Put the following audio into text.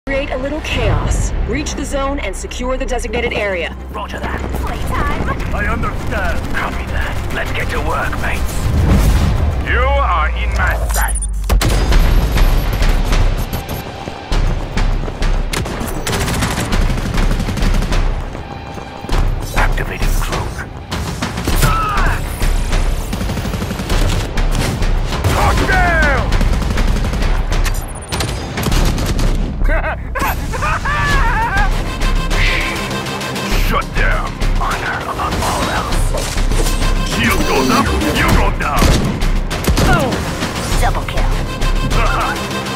Create a little chaos. Reach the zone and secure the designated area. Roger that. Playtime! I understand. Copy that. Let's get to work, mates. You are in my sight. Activating cloak. Touchdown! Shut down. Honor above all else. Shield goes up, you go down. Boom! Double kill.